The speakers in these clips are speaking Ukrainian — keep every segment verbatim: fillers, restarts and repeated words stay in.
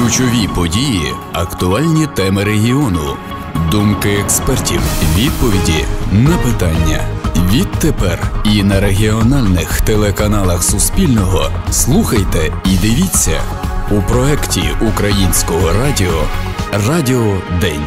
Ключові події, актуальні теми регіону, думки експертів, відповіді на питання. Відтепер і на регіональних телеканалах Суспільного слухайте і дивіться у проєкті Українського радіо «Радіо День».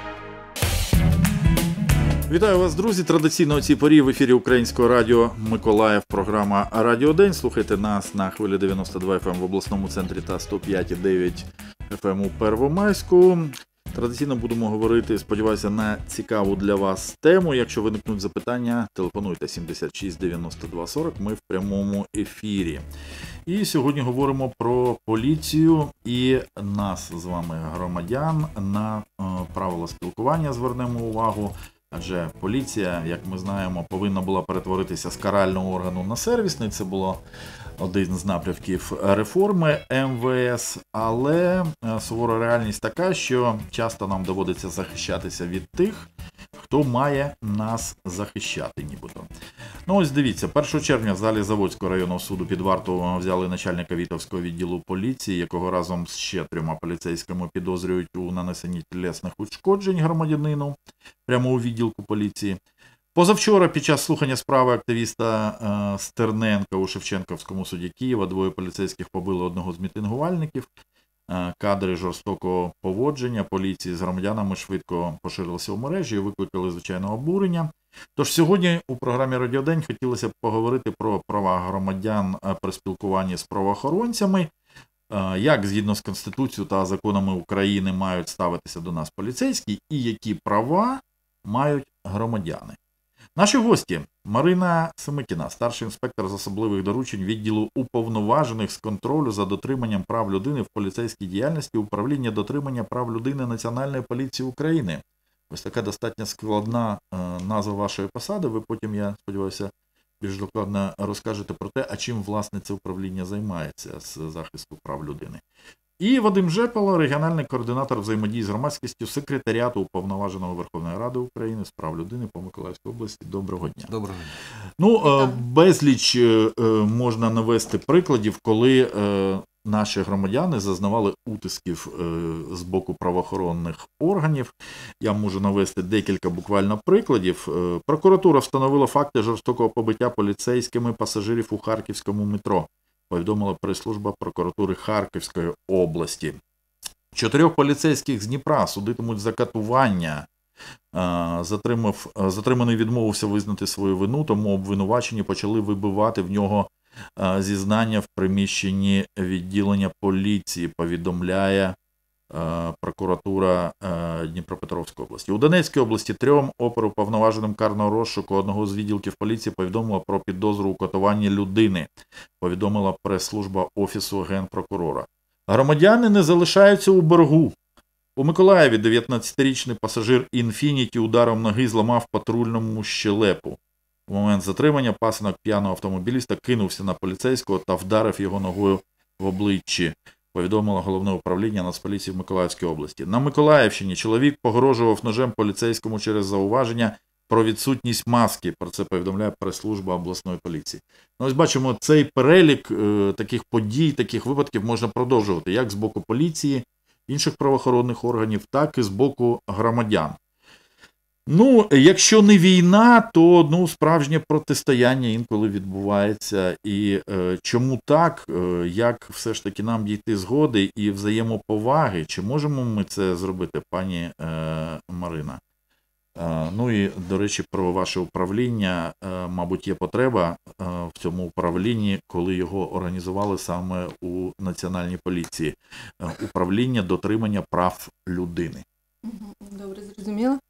Вітаю вас, друзі! Традиційно о цій порі в ефірі Українського радіо Миколаїв, програма «Радіо День». Слухайте нас на хвилі дев'яносто два еф ем в обласному центрі та сто п'ять і дев'ять еф ем у Первомайську. Традиційно будемо говорити, сподіваюся, на цікаву для вас тему. Якщо виникнуть запитання, телефонуйте сімдесят шість дев'яносто два сорок, ми в прямому ефірі. І сьогодні говоримо про поліцію і нас з вами, громадян, на е, правила спілкування звернемо увагу. Адже поліція, як ми знаємо, повинна була перетворитися з карального органу на сервісний. Це було один з напрямків реформи ем ве ес. Але сувора реальність така, що часто нам доводиться захищатися від тих, хто має нас захищати нібито. Ну ось дивіться, першого червня в залі Заводського районного суду під варту взяли начальника Вітовського відділу поліції, якого разом з ще трьома поліцейськими підозрюють у нанесенні тілесних ушкоджень громадянину прямо у відділку поліції. Позавчора під час слухання справи активіста е, Стерненка у Шевченківському суді Києва двоє поліцейських побили одного з мітингувальників. Е, кадри жорстокого поводження поліції з громадянами швидко поширилися у мережі і викликали, звичайно, обурення. Тож сьогодні у програмі «Радіо День» хотілося б поговорити про права громадян при спілкуванні з правоохоронцями, як згідно з Конституцією та законами України мають ставитися до нас поліцейські і які права мають громадяни. Наші гості – Марина Семикіна, старший інспектор з особливих доручень відділу уповноважених з контролю за дотриманням прав людини в поліцейській діяльності Управління дотримання прав людини Національної поліції України. Ось така достатньо складна е, назва вашої посади. Ви потім, я сподіваюся, більш докладно розкажете про те, а чим, власне, це управління займається з захисту прав людини. І Вадим Жепало, регіональний координатор взаємодії з громадськістю секретаріату Уповноваженого Верховної Ради України з прав людини по Миколаївській області. Доброго дня. Доброго дня. Ну, е, безліч е, можна навести прикладів, коли е, наші громадяни зазнавали утисків е, з боку правоохоронних органів. Я можу навести декілька буквально прикладів. Е, прокуратура встановила факти жорстокого побиття поліцейськими пасажирів у Харківському метро, повідомила прес-служба прокуратури Харківської області. Чотирьох поліцейських з Дніпра судитимуть за катування. Затримав, затриманий відмовився визнати свою вину, тому обвинувачені почали вибивати в нього зізнання в приміщенні відділення поліції, повідомляє прокуратура Дніпропетровської області. У Донецькій області трьом оперуповноваженим карного розшуку одного з відділків поліції повідомила про підозру у катуванні людини, повідомила прес-служба Офісу Генпрокурора. Громадяни не залишаються у боргу. У Миколаєві дев'ятнадцятирічний пасажир «Інфініті» ударом ноги зламав патрульному щелепу. У момент затримання пасенок п'яного автомобіліста кинувся на поліцейського та вдарив його ногою в обличчі, повідомило Головне управління Нацполіції в Миколаївській області. На Миколаївщині чоловік погрожував ножем поліцейському через зауваження про відсутність маски. Про це повідомляє прес-служба обласної поліції. Ну, ось бачимо, цей перелік е, таких подій, таких випадків можна продовжувати, як з боку поліції, інших правоохоронних органів, так і з боку громадян. Ну, якщо не війна, то ну, справжнє протистояння інколи відбувається. І е, чому так, е, як все ж таки нам дійти згоди і взаємоповаги? Чи можемо ми це зробити, пані е, Марина? Е, ну і, до речі, про ваше управління, е, мабуть, є потреба е, в цьому управлінні, коли його організували саме у Національній поліції. Е, управління дотримання прав людини. Добре, зрозуміло.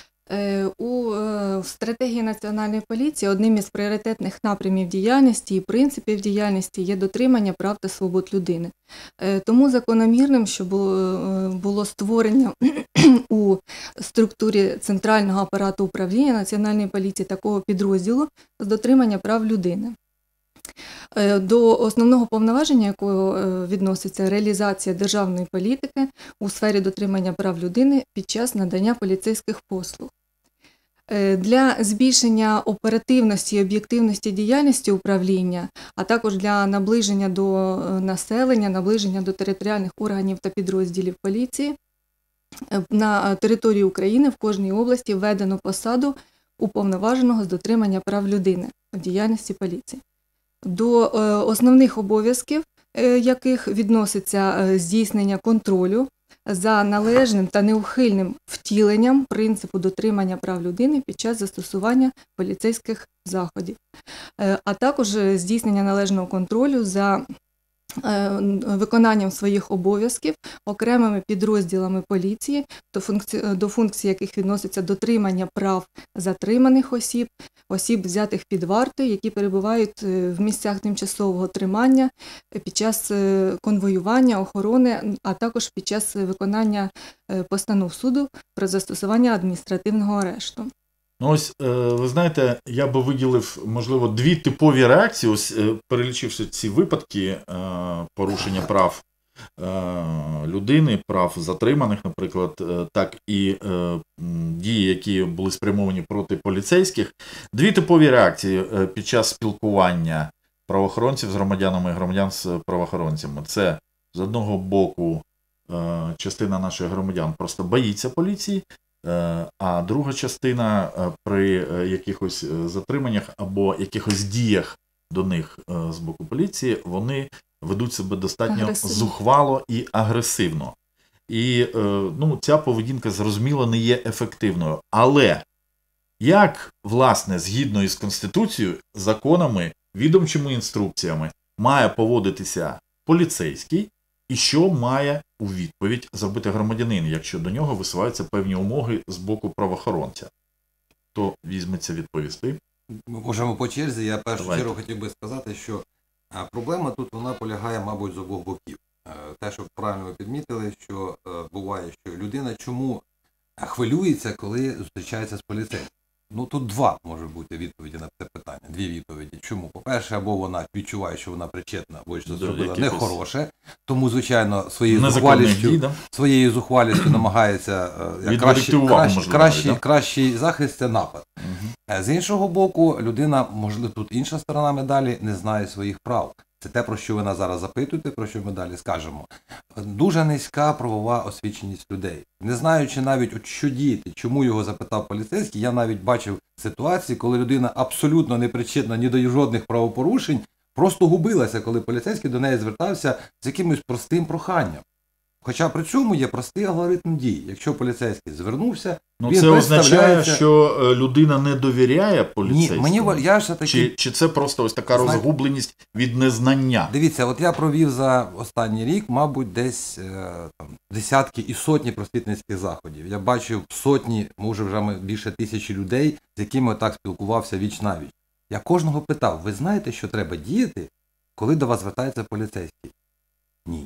У стратегії Національної поліції одним із пріоритетних напрямів діяльності і принципів діяльності є дотримання прав та свобод людини. Тому закономірним, що було створення у структурі центрального апарату управління Національної поліції такого підрозділу з дотримання прав людини. До основного повноваження, якого відноситься реалізація державної політики у сфері дотримання прав людини під час надання поліцейських послуг. Е, Для збільшення оперативності і об'єктивності діяльності управління, а також для наближення до е, населення, наближення до територіальних органів та підрозділів поліції, е, на території України в кожній області введено посаду уповноваженого з дотримання прав людини у діяльності поліції. До е, основних обов'язків, е, яких відноситься е, здійснення контролю за належним та неухильним втіленням принципу дотримання прав людини під час застосування поліцейських заходів, Е, а також е, здійснення належного контролю за е, виконанням своїх обов'язків окремими підрозділами поліції, до функції, до функцій яких відноситься дотримання прав затриманих осіб, осіб, взятих під варту, які перебувають е, в місцях тимчасового тримання е, під час е, конвоювання, охорони, а також під час виконання е, постанов суду про застосування адміністративного арешту. Ну ось, е, ви знаєте, я би виділив, можливо, дві типові реакції, ось е, перелічивши ці випадки е, порушення прав е, людини, прав затриманих, наприклад, е, так і е, м, дії, які були спрямовані проти поліцейських. Дві типові реакції е, під час спілкування правоохоронців з громадянами і громадян з правоохоронцями. Це, з одного боку, е, частина наших громадян просто боїться поліції, а друга частина при якихось затриманнях або якихось діях до них з боку поліції, вони ведуть себе достатньо Агресивно. зухвало і агресивно. І ну, ця поведінка, зрозуміло, не є ефективною. Але як, власне, згідно із Конституцією, законами, відомчими інструкціями має поводитися поліцейський, і що має у відповідь зробити громадянин, якщо до нього висуваються певні умови з боку правоохоронця? Хто візьметься відповісти? Ми можемо по черзі. Я в першу Давайте. чергу хотів би сказати, що а, проблема тут вона полягає, мабуть, з обох боків. Е, Те, що правильно ви підмітили, що е, буває, що людина чому хвилюється, коли зустрічається з поліцейським. Ну, тут два може бути відповіді на це питання. Дві відповіді. Чому? По-перше, або вона відчуває, що вона причетна, або що До зробила якихось нехороше, тому, звичайно, своєю Незаконних зухвалістю, дій, да? своєю зухвалістю намагається е, як Відволікти краще, увагу, краще, можливо, кращий, навіть, да? кращий захист – це напад. Мгм. Е, З іншого боку, людина, можливо, тут інша сторона медалі, не знає своїх прав. Це те, про що ви нас зараз запитуєте, про що ми далі скажемо. Дуже низька правова освіченість людей. Не знаючи навіть, от що діяти, чому його запитав поліцейський, я навіть бачив ситуації, коли людина абсолютно не причетна ні до жодних правопорушень, просто губилася, коли поліцейський до неї звертався з якимось простим проханням. Хоча при цьому є простий алгоритм дій. Якщо поліцейський звернувся, Ну, він це означає, представляється... що е, людина не довіряє Ні, поліцейському? мені ва- я все таки Чи, чи це просто ось така Знаєте- розгубленість від незнання? Дивіться, от я провів за останній рік, мабуть, десь е, там, десятки і сотні просвітницьких заходів. Я бачив сотні, може вже ми- більше тисячі людей, з якими так спілкувався віч-навіч. Я кожного питав, ви знаєте, що треба діяти, коли до вас звертається поліцейський? Ні.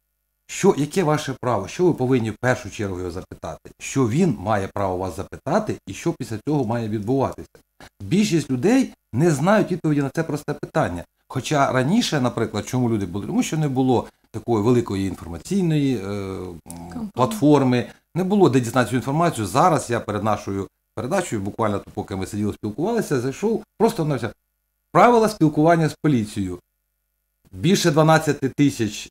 Що, яке ваше право? Що ви повинні в першу чергу його запитати? Що він має право вас запитати і що після цього має відбуватися? Більшість людей не знають відповіді на це просте питання. Хоча раніше, наприклад, чому люди були? Тому що не було такої великої інформаційної е, платформи, не було де дізнатися цю інформацію. Зараз я перед нашою передачею, буквально поки ми сиділи спілкувалися, зайшов, просто навчав. Правила спілкування з поліцією. Більше дванадцяти тисяч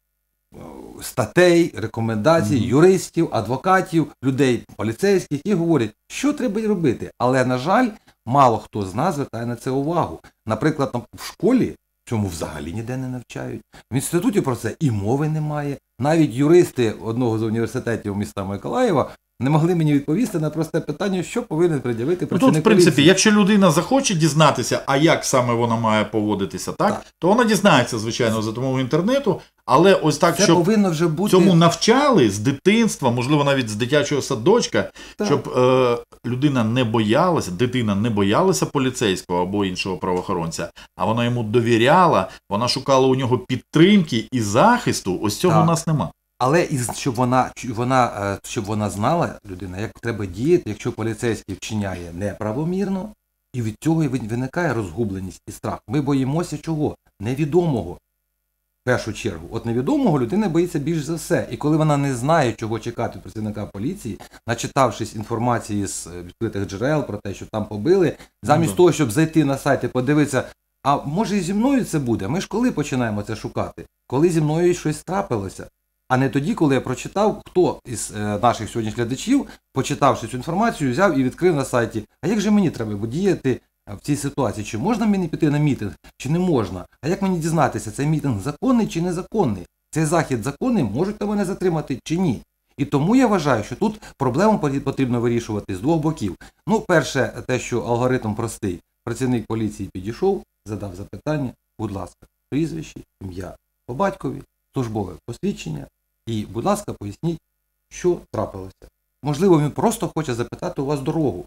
статей, рекомендацій, Мгм. юристів, адвокатів, людей, поліцейських, які говорять, що треба робити. Але, на жаль, мало хто з нас звертає на це увагу. Наприклад, там в школі цьому взагалі ніде не навчають. В інституті про це і мови немає. Навіть юристи одного з університетів міста Миколаєва не могли мені відповісти на просте питання, що повинен пред'явити Ну, працівник тут, в принципі, поліції. якщо людина захоче дізнатися, а як саме вона має поводитися, так, Так. то вона дізнається, звичайно, за допомогою інтернету, але ось так, Це щоб повинно вже бути... цьому навчали з дитинства, можливо, навіть з дитячого садочка, Так. щоб е, людина не боялася, дитина не боялася поліцейського або іншого правоохоронця, а вона йому довіряла, вона шукала у нього підтримки і захисту, ось цього Так. у нас нема. Але і з- щоб вона, чи- вона, е, щоб вона знала, людина, як треба діяти, якщо поліцейський вчиняє неправомірно, і від цього і ви- виникає розгубленість і страх. Ми боїмося чого? Невідомого. в першу чергу. От невідомого людина боїться більш за все. І коли вона не знає, чого чекати від працівника поліції, начитавшись інформації з відкритих джерел про те, що там побили, замість Ну, того, щоб зайти на сайт і подивитися, а може і зі мною це буде? Ми ж коли починаємо це шукати? Коли зі мною щось трапилося? А не тоді, коли я прочитав, хто із е, наших сьогодні глядачів, почитавши цю інформацію, взяв і відкрив на сайті, а як же мені треба діяти в цій ситуації? Чи можна мені піти на мітинг, чи не можна? А як мені дізнатися, цей мітинг законний чи незаконний? Цей захід законний, можуть на мене затримати чи ні? І тому я вважаю, що тут проблему потрібно вирішувати з двох боків. Ну, перше, те, що алгоритм простий. Працівник поліції підійшов, задав запитання, будь ласка, прізвище, ім'я по батькові, службове посвідчення і, будь ласка, поясніть, що трапилося. Можливо, він просто хоче запитати у вас дорогу.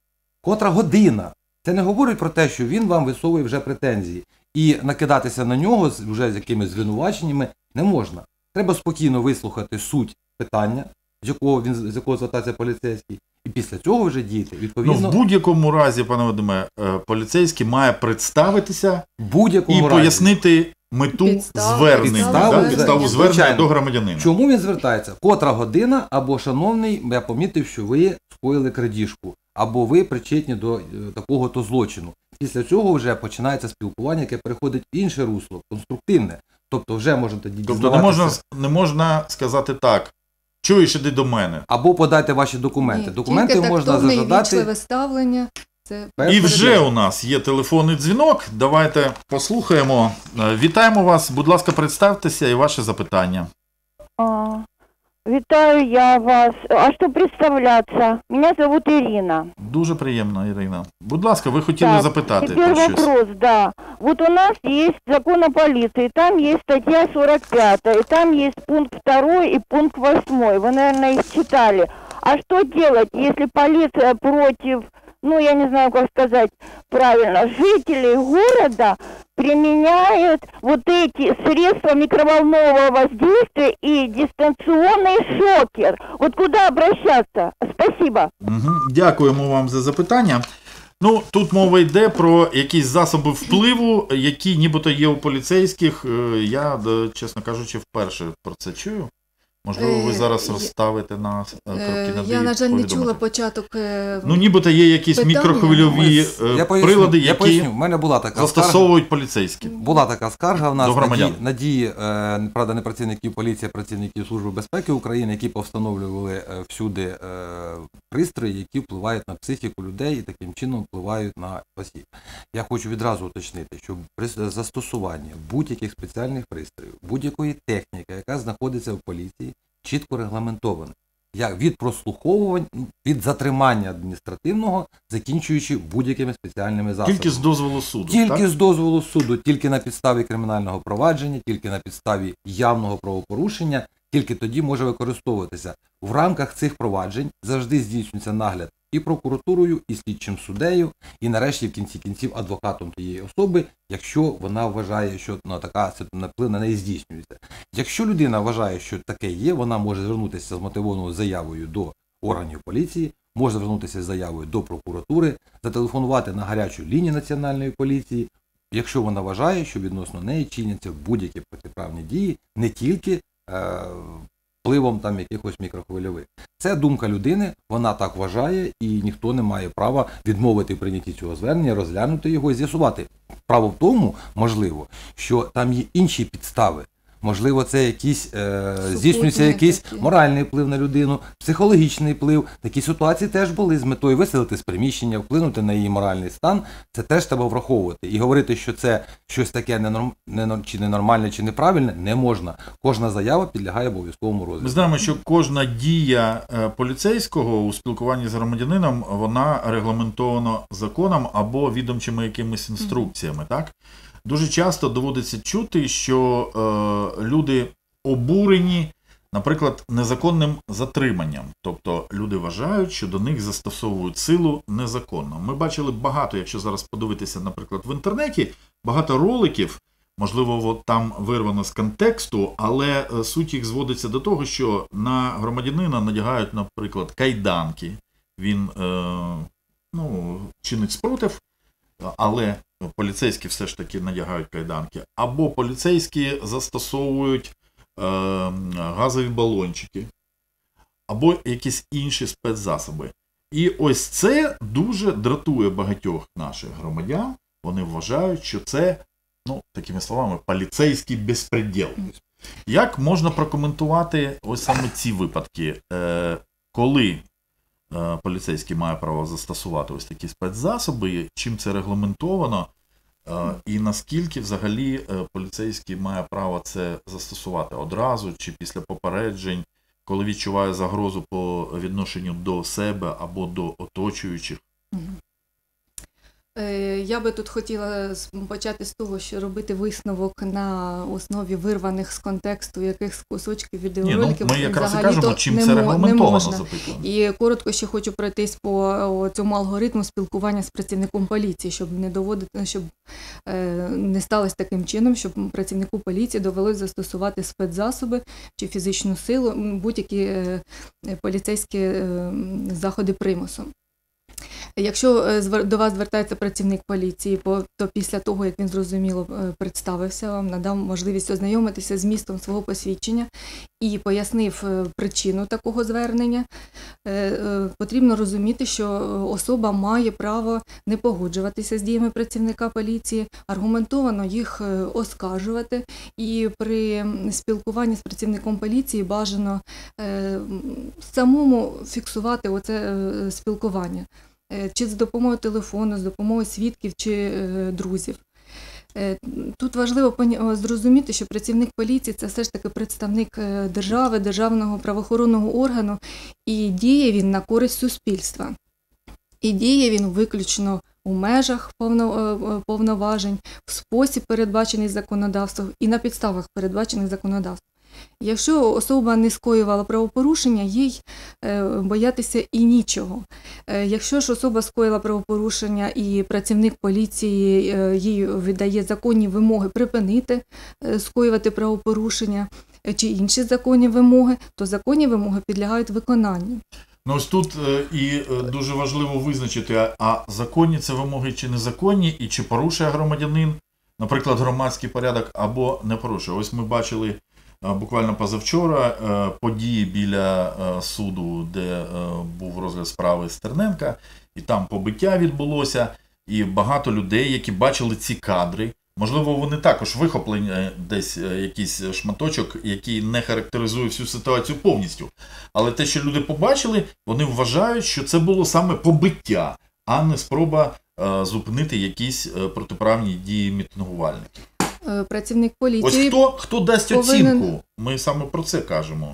Котра година? Це не говорить про те, що він вам висовує вже претензії. І накидатися на нього вже з якимись звинуваченнями не можна. Треба спокійно вислухати суть питання, з якого він з якого звертається поліцейський, і після цього вже діяти відповідно. Ну, в будь-якому разі, пане Вадиме, поліцейський має представитися будь-якому і разі пояснити мету Підставу, звернення, підставу, да? підставу звернення звичайно. до громадянина. Чому він звертається? Котра година, або, шановний, я помітив, що ви скоїли крадіжку, або ви причетні до е, такого-то злочину. Після цього вже починається спілкування, яке переходить в інше русло, конструктивне. Тобто вже можна тоді Тобто не дізнаватися. можна, не можна сказати так, чуєш, іди до мене. Або подайте ваші документи. Ні, Документи тільки можна тактовне і зажадати. вічливе ставлення. Це І вже у нас є телефонний дзвінок. Давайте послухаємо. Е, Вітаємо вас. Будь ласка, представтеся і ваше запитання. А, витаю я вас. А что представляться? Меня зовут Ирина. Дуже приємно, Ірина. Будь ласка, ви хотіли Так, запитати теперь про щось. вопрос, да. Вот у нас есть закон о полиции, там есть статья сорок пятая, и там есть пункт второй и пункт восьмой. Вы, наверное, их читали. А что делать, если полиция против, ну, я не знаю, как сказать правильно, жителей города применяет вот эти средства микроволнового воздействия и дистанционный шокер? Вот куда обращаться? Спасибо. Угу. Дякуємо вам за запитання. Ну, тут мова йде про якісь засоби впливу, які нібито є у поліцейських. Е, Я, е, чесно кажучи, вперше про це чую. Можливо, ви Е, зараз я- розставите на е, крапки над «і» Я, на жаль, не повідомите. чула початок. е, Ну, нібито є якісь питання. мікрохвильові е, Я поясню, прилади, я які поясню. В мене була така скарга. застосовують поліцейські. Була така скарга в нас До на громадян. дії, на дії е, правда, не працівників поліції, а працівників Служби безпеки України, які повстановлювали е, всюди е, пристрої, які впливають на психіку людей і таким чином впливають на осіб. Я хочу відразу уточнити, що при застосуванні будь-яких спеціальних пристроїв, будь-якої техніки, яка знаходиться в поліції, чітко регламентовано. Як від прослуховувань, від затримання адміністративного, закінчуючи будь-якими спеціальними засобами. Тільки з дозволу суду, Тільки так? з дозволу суду, тільки на підставі кримінального провадження, тільки на підставі явного правопорушення, тільки тоді може використовуватися. В рамках цих проваджень завжди здійснюється нагляд і прокуратурою, і слідчим суддею, і нарешті в кінці кінців адвокатом тієї особи, якщо вона вважає, що ну, така вплив на неї здійснюється. Якщо людина вважає, що таке є, вона може звернутися з мотивованою заявою до органів поліції, може звернутися з заявою до прокуратури, зателефонувати на гарячу лінію Національної поліції, якщо вона вважає, що відносно неї чиняться будь-які протиправні дії, не тільки е, впливом там якихось мікрохвильових. Це думка людини, вона так вважає, і ніхто не має права відмовити в прийнятті цього звернення, розглянути його і з'ясувати. Право в тому, можливо, що там є інші підстави. Можливо, це якісь, е, здійснюється якийсь такі. моральний вплив на людину, психологічний вплив. Такі ситуації теж були з метою виселити з приміщення, вплинути на її моральний стан. Це теж треба враховувати. І говорити, що це щось таке ненорм... ненор... чи ненормальне, чи неправильне, не можна. Кожна заява підлягає обов'язковому розгляду. Ми знаємо, що кожна дія е, поліцейського у спілкуванні з громадянином, вона регламентована законом або відомчими якимись інструкціями, так? Дуже часто доводиться чути, що е, люди обурені, наприклад, незаконним затриманням. Тобто люди вважають, що до них застосовують силу незаконно. Ми бачили багато, якщо зараз подивитися, наприклад, в інтернеті, багато роликів, можливо, от там вирвано з контексту, але е, суть їх зводиться до того, що на громадянина надягають, наприклад, кайданки. Він е, ну, чинить спротив. але поліцейські все ж таки надягають кайданки, або поліцейські застосовують е, газові балончики, або якісь інші спецзасоби. І ось це дуже дратує багатьох наших громадян. Вони вважають, що це, ну, такими словами, поліцейський безпреділ. Як можна прокоментувати ось саме ці випадки, е, коли е, поліцейський має право застосувати ось такі спецзасоби, чим це регламентовано, е, і наскільки взагалі е, поліцейський має право це застосувати одразу чи після попереджень, коли відчуває загрозу по відношенню до себе або до оточуючих? Я би тут хотіла почати з того, що робити висновок на основі вирваних з контексту якихось кусочків відеороликів. Ні, ну, ми якраз і кажемо, чим це регламентовано, запитано. І коротко ще хочу пройтись по цьому алгоритму спілкування з працівником поліції, щоб не доводити, щоб не сталося таким чином, щоб працівнику поліції довелось застосувати спецзасоби чи фізичну силу, будь-які поліцейські заходи примусу. Якщо до вас звертається працівник поліції, то після того, як він зрозуміло представився вам, надав можливість ознайомитися з змістом свого посвідчення і пояснив причину такого звернення, потрібно розуміти, що особа має право не погоджуватися з діями працівника поліції, аргументовано їх оскаржувати, і при спілкуванні з працівником поліції бажано самому фіксувати оце спілкування. Чи з допомогою телефону, з допомогою свідків чи друзів. Тут важливо зрозуміти, що працівник поліції – це все ж таки представник держави, державного правоохоронного органу, і діє він на користь суспільства. І діє він виключно у межах повноважень, в спосіб, передбачений законодавством, і на підставах, передбачених законодавством. Якщо особа не скоювала правопорушення, їй боятися і нічого. Якщо ж особа скоїла правопорушення і працівник поліції їй віддає законні вимоги припинити скоювати правопорушення чи інші законні вимоги, то законні вимоги підлягають виконанню. Ну ось тут і дуже важливо визначити, а законні це вимоги чи незаконні, і чи порушує громадянин, наприклад, громадський порядок, або не порушує. Ось ми бачили буквально позавчора події біля суду, де був розгляд справи Стерненка, і там побиття відбулося, і багато людей, які бачили ці кадри, можливо, вони також вихоплені десь якийсь шматочок, який не характеризує всю ситуацію повністю. Але те, що люди побачили, вони вважають, що це було саме побиття, а не спроба зупинити якісь протиправні дії мітингувальників. Працівник поліції... Ось хто, хто дасть повинен... оцінку, ми саме про це кажемо.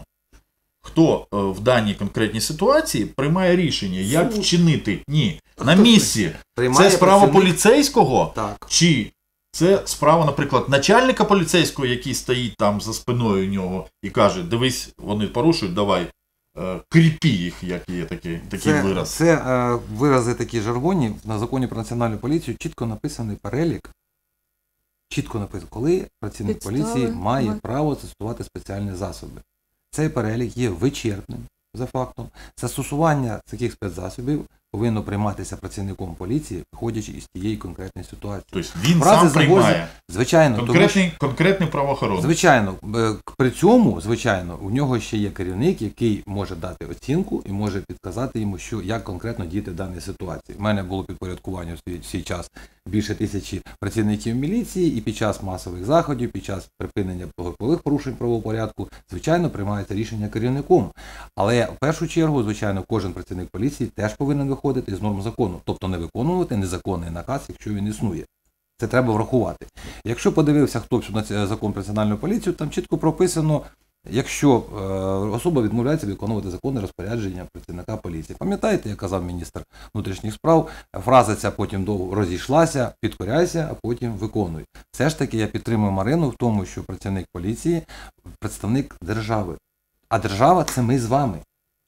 Хто в даній конкретній ситуації приймає рішення, як Суд. вчинити? Ні, на місці. Це справа працівник... поліцейського? Так. Чи це справа, наприклад, начальника поліцейського, який стоїть там за спиною нього і каже, дивись, вони порушують, давай, кріпі їх, як є такий, такий це, вираз. Це е, вирази такі жаргонні. На законі про національну поліцію чітко написаний перелік. Чітко написано, коли працівник Підстави, поліції має має. право застосувати спеціальні засоби. Цей перелік є вичерпним, за фактом. Застосування таких спецзасобів повинно прийматися працівником поліції, виходячи із тієї конкретної ситуації. Тобто він Фрази сам загрозі, приймає звичайно, конкретний, тому, конкретний правоохоронець. Звичайно. При цьому, звичайно, у нього ще є керівник, який може дати оцінку і може підказати йому, що, як конкретно діяти в даній ситуації. У мене було підпорядкування в свій, в свій час більше тисячі працівників міліції, і під час масових заходів, під час припинення групових порушень правопорядку, звичайно, приймається рішення керівником. Але в першу чергу, звичайно, кожен працівник поліції теж повинен виходити з норм закону, тобто не виконувати незаконний наказ, якщо він існує. Це треба врахувати. Якщо подивився хтось на закон про національну поліцію, там чітко прописано, якщо е, особа відмовляється виконувати законне розпорядження працівника поліції. Пам'ятаєте, як казав міністр внутрішніх справ, фраза ця потім довго розійшлася, підкоряйся, а потім виконуй. Все ж таки я підтримую Марину в тому, що працівник поліції – представник держави. А держава – це ми з вами.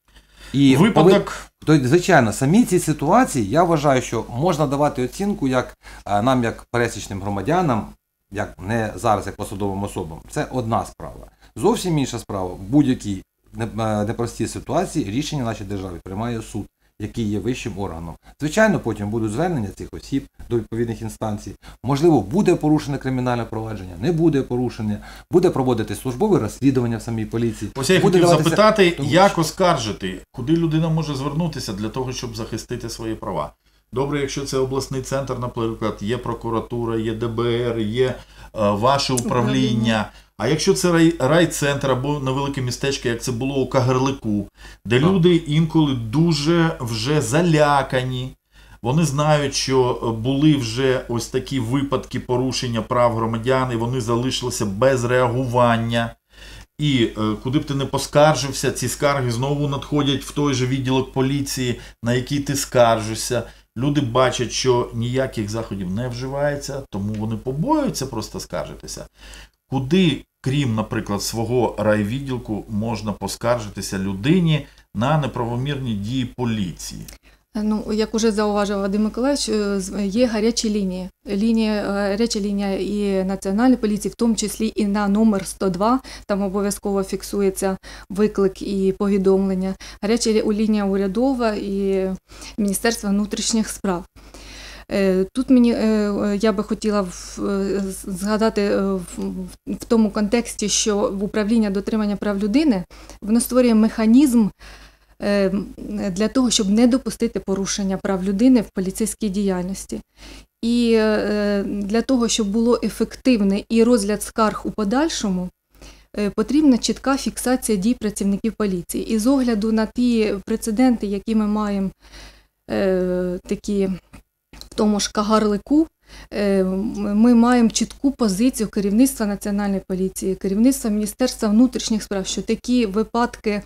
І Випадок... Повин... Звичайно, самі ці ситуації, я вважаю, що можна давати оцінку як нам, як пересічним громадянам, як не зараз, як посадовим особам. Це одна справа. Зовсім інша справа. В будь-якій непростій ситуації рішення в нашій державі приймає суд. який є вищим органом. Звичайно, потім будуть звернення цих осіб до відповідних інстанцій. Можливо, буде порушене кримінальне провадження, не буде порушення, буде проводити службове розслідування в самій поліції. Ось я буде хотів даватися... запитати, Тому як що... оскаржити, куди людина може звернутися для того, щоб захистити свої права. Добре, якщо це обласний центр, наприклад, є прокуратура, є де бе ер, є е, ваше управління. А якщо це рай, райцентр або невелике містечко, як це було у Кагарлику, де так. люди інколи дуже вже залякані, вони знають, що були вже ось такі випадки порушення прав громадян, і вони залишилися без реагування. І е, куди б ти не поскаржився, ці скарги знову надходять в той же відділок поліції, на який ти скаржишся. Люди бачать, що ніяких заходів не вживається, тому вони побоюються просто скаржитися. Куди, крім, наприклад, свого райвідділку, можна поскаржитися людині на неправомірні дії поліції? Ну, як уже зауважив Вадим Миколаївич, є гарячі лінії. Лінія, гаряча лінія і Національної поліції, в тому числі і на номер сто два, там обов'язково фіксується виклик і повідомлення. Гаряча лінія урядова і Міністерства внутрішніх справ. Тут мені, я би хотіла згадати в тому контексті, що в управління дотримання прав людини, воно створює механізм для того, щоб не допустити порушення прав людини в поліцейській діяльності. І для того, щоб було ефективний і розгляд скарг у подальшому, потрібна чітка фіксація дій працівників поліції. І з огляду на ті прецеденти, які ми маємо такі в тому ж Кагарлику, ми маємо чітку позицію керівництва Національної поліції, керівництва Міністерства внутрішніх справ, що такі випадки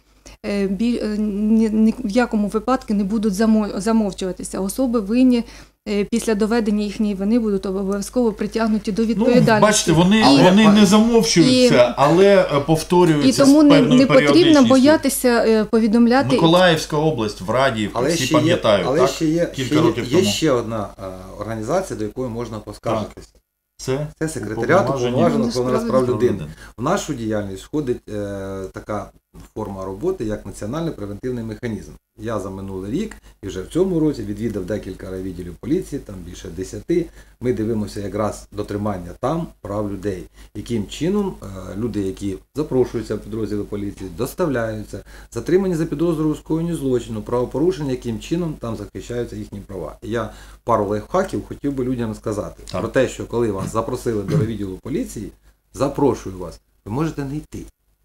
ні в якому випадку не будуть замовчуватися. Особи винні після доведення їхньої вини будуть обов'язково притягнуті до відповідальності. Ну, бачите, вони, але, вони не замовчуються, і, але повторюються з певною періодичністю. І тому не, не потрібно боятися повідомляти. Миколаївська область в Раді, всі пам'ятають, але так? Ще є, Кілька ще років є, тому. Є ще одна організація, до якої можна поскаржитися. Це? Це секретаріат уповноваженого з прав людини. В нашу діяльність входить е, така форма роботи, як національний превентивний механізм. Я за минулий рік і вже в цьому році відвідав декілька райвідділів поліції, там більше десяти. Ми дивимося якраз дотримання там прав людей. Яким чином е, люди, які запрошуються в підрозділи поліції, доставляються, затримані за підозрою у скоєнні злочину, правопорушення, яким чином там захищаються їхні права. І я пару лайфхаків хотів би людям сказати. Так. Про те, що коли вас запросили до райвідділу поліції, запрошую вас, ви можете не йти.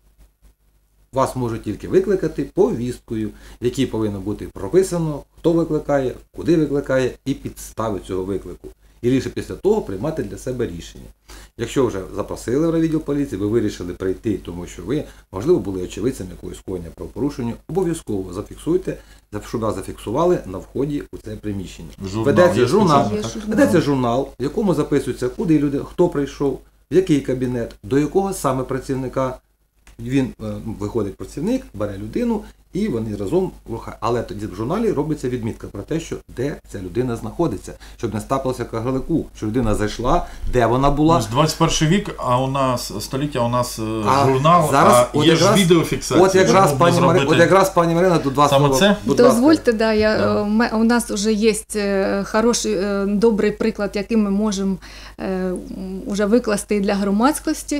Вас можуть тільки викликати повісткою, в якій повинно бути прописано, хто викликає, куди викликає і підстави цього виклику. І лише після того приймати для себе рішення. Якщо вже запросили в райвідділ поліції, ви вирішили прийти, тому що ви, можливо, були очевидцем якогось скоєння правопорушення, обов'язково зафіксуйте, щоб вас зафіксували на вході у це приміщення. Журнал, ведеться журнал, журнал. ведеться журнал, в якому записується, куди люди, хто прийшов, в який кабінет, до якого саме працівника. Він виходить працівник, бере людину і вони разом рухають. Але тоді в журналі робиться відмітка про те, що де ця людина знаходиться, щоб не стапилося в Кагарлику, що людина зайшла, де вона була. Ось двадцять перший вік, а у нас століття, у нас а журнал, зараз, а є якраз, ж відеофіксація. От якраз, пані Мари, от якраз пані Марина, тут два Саме слова. це? Дозвольте, да, я, да. У нас вже є хороший, добрий приклад, який ми можемо вже викласти для громадськості.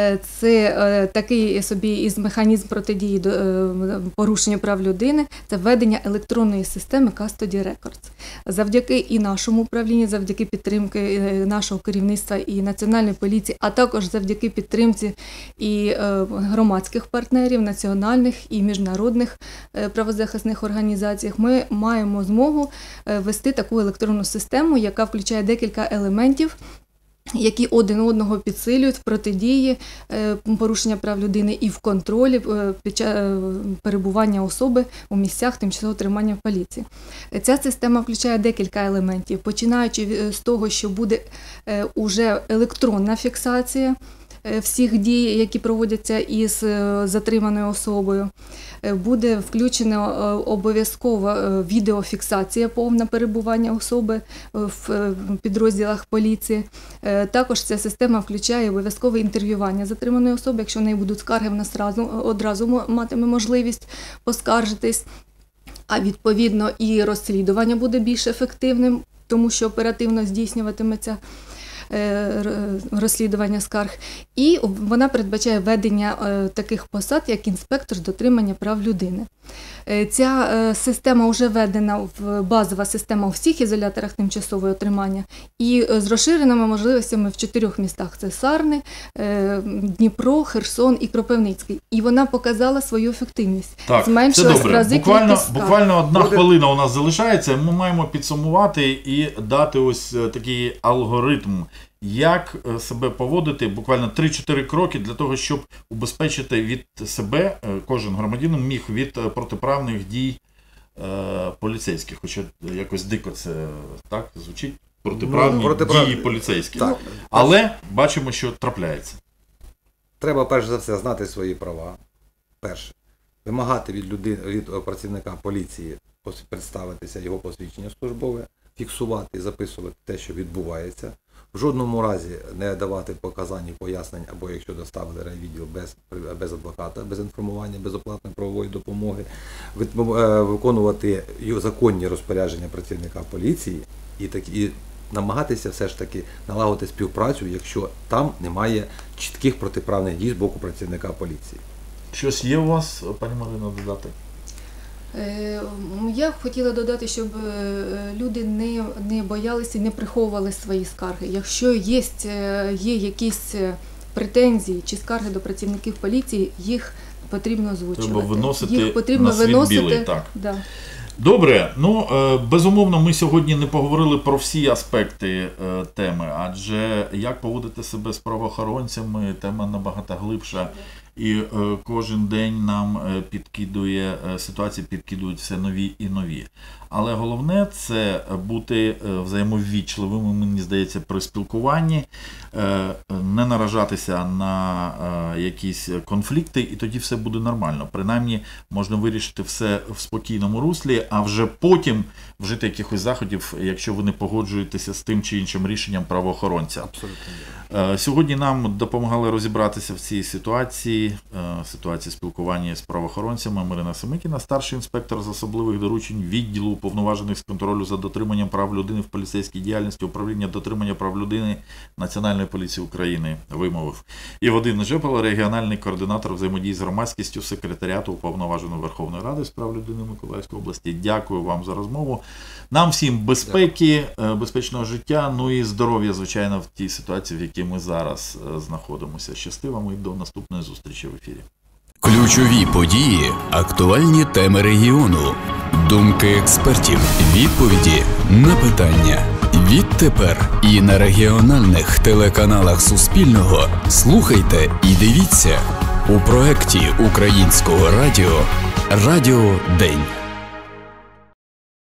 Це такий собі із механізм протидії до порушення прав людини, це введення електронної системи Custody Records. Завдяки і нашому управлінню, завдяки підтримки нашого керівництва і Національної поліції, а також завдяки підтримці і громадських партнерів, національних і міжнародних правозахисних організацій, ми маємо змогу ввести таку електронну систему, яка включає декілька елементів, які один одного підсилюють в протидії порушення прав людини і в контролі під час перебування особи у місцях тимчасового тримання в поліції. Ця система включає декілька елементів, починаючи з того, що буде уже електронна фіксація всіх дій, які проводяться із затриманою особою. Буде включена обов'язкова відеофіксація повне перебування особи в підрозділах поліції. Також ця система включає обов'язкове інтерв'ювання затриманої особи. Якщо в неї будуть скарги, вона одразу матиме можливість поскаржитись. а відповідно і розслідування буде більш ефективним, тому що оперативно здійснюватиметься розслідування скарг. І вона передбачає введення таких посад, як інспектор з дотримання прав людини. Ця система вже введена в базова система у всіх ізоляторах тимчасового тримання і з розширеними можливостями в чотирьох містах. Це Сарни, Дніпро, Херсон і Кропивницький. І вона показала свою ефективність. Так, зменшилась це добре. Буквально, буквально одна Буде... хвилина у нас залишається. Ми маємо підсумувати і дати ось такий алгоритм, як себе поводити, буквально три-чотири кроки для того, щоб убезпечити від себе, кожен громадянин міг від протиправних дій е, поліцейських. Хоча якось дико це так звучить, протиправні ну, протиправ... дії поліцейських. Так. Але бачимо, що трапляється. Треба перш за все знати свої права. Перше. Вимагати від людини, від працівника поліції представитися, його посвідчення службове, фіксувати і записувати те, що відбувається. В жодному разі не давати показань і пояснень, або якщо доставили райвідділ без, без адвоката, без інформування, безоплатної правової допомоги, виконувати законні розпорядження працівника поліції і, так, і намагатися все ж таки налагодити співпрацю, якщо там немає чітких протиправних дій з боку працівника поліції. Щось є у вас, пані Марино, додати? Я хотіла додати, щоб люди не, не боялися і не приховували свої скарги. Якщо є, є якісь претензії чи скарги до працівників поліції, їх потрібно озвучувати. Треба виносити їх потрібно на світ виносити, білий, так. Да. Добре, ну, безумовно, ми сьогодні не поговорили про всі аспекти теми, адже як поводити себе з правоохоронцями, тема набагато глибша. І е, кожен день нам е, підкидує, е, ситуації підкидують все нові і нові. Але головне – це бути е, взаємоввічливими, мені здається, при спілкуванні, е, не наражатися на е, якісь конфлікти, і тоді все буде нормально. Принаймні, можна вирішити все в спокійному руслі, а вже потім вжити якихось заходів, якщо ви не погоджуєтеся з тим чи іншим рішенням правоохоронця. Абсолютно. Е, сьогодні нам допомагали розібратися в цій ситуації, ситуації спілкування з правоохоронцями Марина Семикіна, старший інспектор з особливих доручень відділу уповноважених з контролю за дотриманням прав людини в поліцейській діяльності управління дотримання прав людини Національної поліції України, вимовив. І Вадим Жепало, регіональний координатор взаємодії з громадськістю секретаріату уповноваженої Верховної Ради з прав людини Миколаївської області. Дякую вам за розмову. Нам всім безпеки, безпечного життя, ну і здоров'я, звичайно, в тій ситуації, в якій ми зараз знаходимося. Щасти вам і до наступної зустрічі в ефірі. Ключові події, актуальні теми регіону, думки експертів, відповіді на питання. Відтепер і на регіональних телеканалах Суспільного слухайте і дивіться у проєкті Українського радіо «Радіо День».